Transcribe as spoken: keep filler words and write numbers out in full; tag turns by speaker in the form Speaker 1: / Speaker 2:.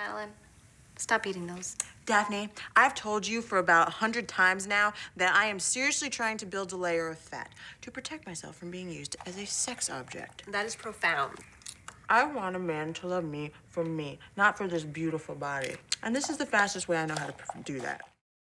Speaker 1: Madeline. Stop eating those.
Speaker 2: Daphne, I've told you for about a hundred times now that I am seriously trying to build a layer of fat to protect myself from being used as a sex object.
Speaker 1: That is profound.
Speaker 2: I want a man to love me for me, not for this beautiful body. And this is the fastest way I know how to do that.